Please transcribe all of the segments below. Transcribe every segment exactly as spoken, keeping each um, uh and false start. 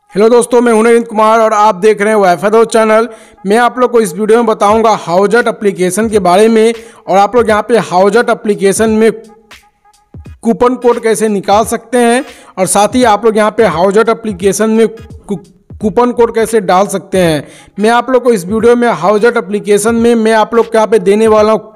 Hello दोस्तों, मैं हूं नरेंद्र कुमार और आप देख रहे हैं वाईफाई दोस्त चैनल। मैं आप लोग को इस वीडियो में बताऊंगा हाउजट एप्लीकेशन के बारे में और आप लोग यहां पे हाउजट एप्लीकेशन में कूपन कोड कैसे निकाल सकते हैं और साथ ही आप लोग यहां पे हाउजट एप्लीकेशन में कूपन कोड कैसे डाल सकते हैं। मैं आप लोग को इस वीडियो में हाउजट एप्लीकेशन में मैं आप लोग को यहाँ पे देने वाला हूँ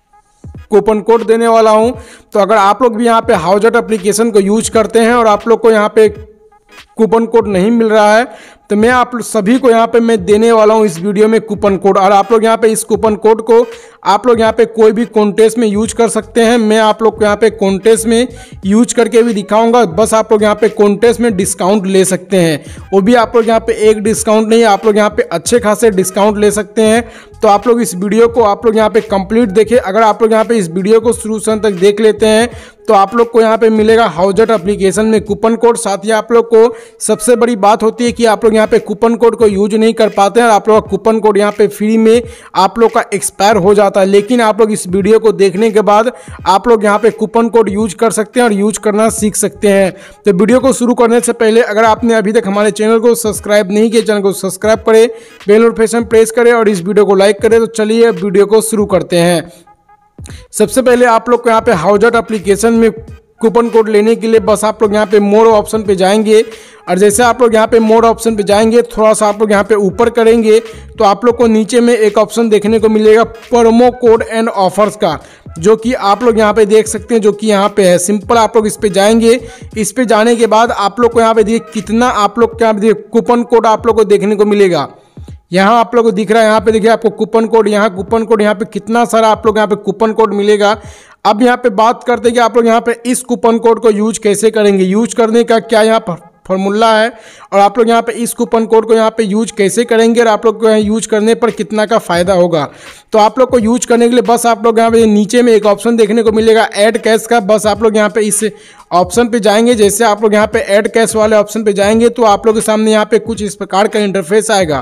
कूपन कोड देने वाला हूं। तो अगर आप लोग भी यहाँ पे हाउजट एप्लीकेशन को यूज करते हैं और आप लोग को यहाँ पे कूपन कोड नहीं मिल रहा है तो मैं आप सभी को यहाँ पे मैं देने वाला हूँ इस वीडियो में कूपन कोड। और आप लोग यहाँ पे इस कूपन कोड को आप लोग यहाँ पे कोई भी कॉन्टेस्ट में यूज कर सकते हैं। मैं आप लोग को यहाँ पे कॉन्टेस्ट में यूज करके भी दिखाऊंगा। बस आप लोग यहाँ पे कॉन्टेस्ट में डिस्काउंट ले सकते हैं, वो भी आप लोग यहाँ पे एक डिस्काउंट नहीं, आप लोग यहाँ पे अच्छे खासे डिस्काउंट ले सकते हैं। तो आप लोग इस वीडियो को आप लोग यहाँ पे कंप्लीट देखें। अगर आप लोग यहाँ पे इस वीडियो को शुरू से अंत तक देख लेते हैं तो आप लोग को यहाँ पे मिलेगा हाउजट एप्लीकेशन में कूपन कोड। साथ ही आप लोग को सबसे बड़ी बात होती है कि आप लोग यहाँ पे कूपन कोड को यूज नहीं कर पाते हैं और आप लोग का कूपन कोड यहाँ पे फ्री में आप लोग का एक्सपायर हो जाता है। लेकिन आप लोग इस वीडियो को देखने के बाद आप लोग यहाँ पे कूपन कोड यूज कर सकते हैं और यूज करना सीख सकते हैं। तो वीडियो को शुरू करने से पहले अगर आपने अभी तक हमारे चैनल को सब्सक्राइब नहीं किया, चैनल को सब्सक्राइब करें, बेल नोटिफिकेशन प्रेस करें और इस वीडियो को लाइक करें। तो चलिए वीडियो को शुरू करते हैं। सबसे पहले आप लोग को यहाँ पे हाउजट एप्लीकेशन में कूपन कोड लेने के लिए बस आप लोग यहाँ पे मोर ऑप्शन पे जाएंगे और जैसे आप लोग यहाँ पे मोर ऑप्शन पे जाएंगे थोड़ा सा आप लोग यहाँ पे ऊपर करेंगे तो आप लोग को नीचे में एक ऑप्शन देखने को मिलेगा प्रोमो कोड एंड ऑफर्स का, जो कि आप लोग यहाँ पे देख सकते हैं, जो कि यहाँ पे है। सिंपल आप लोग इस पे जाएंगे। इस पे जाने के बाद आप लोग को यहाँ पे देखिए कितना आप लोग क्या देखिए कूपन कोड आप लोग को देखने को मिलेगा। यहाँ आप लोग को दिख रहा है, यहाँ पे देखिए आपको कूपन कोड, यहाँ कूपन कोड, यहाँ पे कितना सारा आप लोग यहाँ पे कूपन कोड मिलेगा। अब यहाँ पे बात करते हैं कि आप लोग यहाँ पे इस कूपन कोड को यूज कैसे करेंगे, यूज करने का क्या यहाँ पर फॉर्मूला है और आप लोग यहाँ पे इस कूपन कोड को यहाँ पे यूज कैसे करेंगे और आप लोग को यहाँ यूज करने पर कितना का फायदा होगा। तो आप लोग को यूज करने के लिए बस आप लोग यहाँ पे नीचे में एक ऑप्शन देखने को मिलेगा ऐड कैश का। बस आप लोग यहाँ पे इस ऑप्शन पे जाएंगे। जैसे आप लोग यहाँ पे ऐड कैश वाले ऑप्शन पे जाएंगे तो आप लोग के सामने यहाँ पे कुछ इस प्रकार का इंटरफेस आएगा।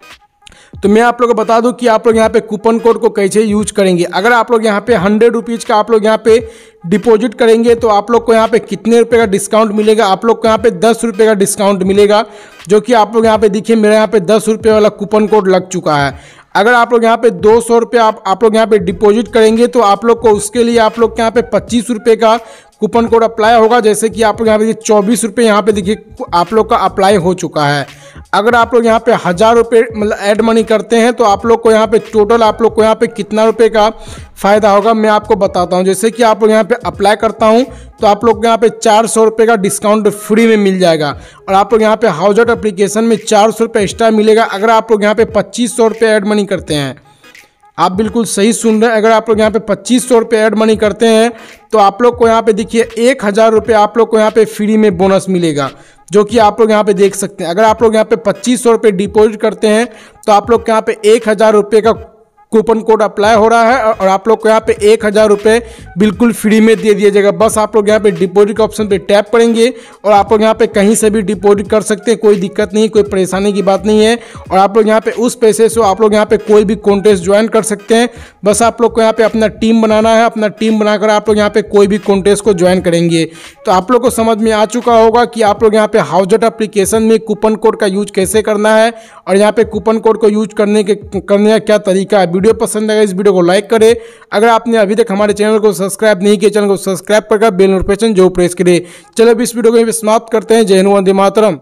तो मैं आप लोग को बता दूं कि आप लोग यहाँ पे कूपन कोड को कैसे यूज करेंगे। अगर आप लोग यहाँ पे हंड्रेड रुपीज़ का आप लोग यहाँ पे डिपॉजिट करेंगे तो आप लोग को यहाँ पे कितने रुपए का डिस्काउंट मिलेगा, आप लोग को यहाँ पे दस रुपये का डिस्काउंट मिलेगा, जो कि आप लोग यहाँ पे देखिए मेरे यहाँ पे दस रुपये वाला कूपन कोड लग चुका है। अगर आप लोग यहाँ पे दो सौ रुपये आप आप लोग यहाँ पे डिपॉजिट करेंगे तो आप लोग को उसके लिए आप लोग के यहाँ पे पच्चीस रुपये का कूपन कोड अप्लाई होगा। जैसे कि आप लोग यहाँ पे देखिए चौबीस रुपये यहाँ पे देखिए आप लोग का अप्लाई हो चुका है। अगर आप लोग यहाँ पे हज़ार रुपये मतलब ऐड मनी करते हैं तो आप लोग को यहाँ पे टोटल आप लोग को यहाँ पे कितना रुपए का फ़ायदा होगा मैं आपको बताता हूँ। जैसे कि आप लोग यहाँ पे अप्लाई करता हूँ तो आप लोग को यहाँ पे चार सौ रुपये का डिस्काउंट फ्री में मिल जाएगा और आप लोग यहाँ पे हाउजट एप्लीकेशन में चार सौ रुपये एक्स्ट्रा मिलेगा अगर आप लोग यहाँ पे पच्चीस सौ रुपये ऐड मनी करते हैं। आप बिल्कुल सही सुन रहे हैं। अगर आप लोग यहाँ पे पच्चीस सौ रुपये ऐड मनी करते हैं तो आप लोग को यहाँ पे देखिए एक हज़ार रुपये आप लोग को यहाँ पे फ्री में बोनस मिलेगा, जो कि आप लोग यहाँ पे देख सकते हैं। अगर आप लोग यहाँ पे पच्चीस सौ रुपये डिपॉजिट करते हैं तो आप लोग के यहाँ पे एक हज़ार रुपये का कूपन कोड अप्लाई हो रहा है और आप लोग को यहाँ पे एक हज़ार रुपये बिल्कुल फ्री में दे दिया जाएगा। बस आप लोग यहाँ पे डिपॉजिट के ऑप्शन पे टैप करेंगे और आप लोग यहाँ पे कहीं से भी डिपॉजिट कर सकते हैं, कोई दिक्कत नहीं, कोई परेशानी की बात नहीं है। और आप लोग यहाँ पे उस पैसे से आप लोग यहाँ पे कोई भी कॉन्टेस्ट ज्वाइन कर सकते हैं। बस आप लोग को यहाँ पे अपना टीम बनाना है, अपना टीम बनाकर आप लोग यहाँ पे कोई भी कॉन्टेस्ट को ज्वाइन करेंगे। तो आप लोग को समझ में आ चुका होगा कि आप लोग यहाँ पे हाउजट एप्लीकेशन में कूपन कोड का यूज कैसे करना है और यहाँ पे कूपन कोड को यूज करने के करने का क्या तरीका है। वीडियो पसंद आएगा इस वीडियो को लाइक करें। अगर आपने अभी तक हमारे चैनल को सब्सक्राइब नहीं किया, चैनल को सब्सक्राइब करके बेल नोटिफिकेशन जो प्रेस करें। चलो अब इस वीडियो को समाप्त करते हैं। जय हिंद, वंदे मातरम।